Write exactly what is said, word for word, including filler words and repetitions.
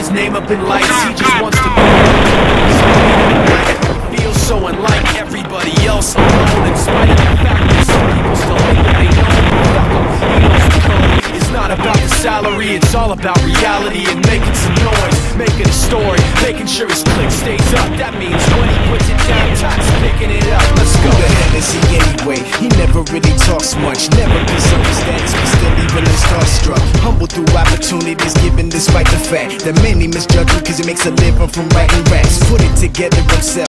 his name up in lights. He just wants to be he feels so unlike everybody else alone, in spite of the fact that some people still think that they know him. Fuck him, he knows the code. It's not about the salary, it's all about reality and making some noise, making a story, making sure his click stays up. That means when he puts it down, Tox picking it up. Let's go. Who the hell is he anyway? He never really talks much, never concerned with status, but still even in starstruck. Humble through opportunities given despite the fact that many misjudge him cause he makes a living from writing raps. Put it together himself.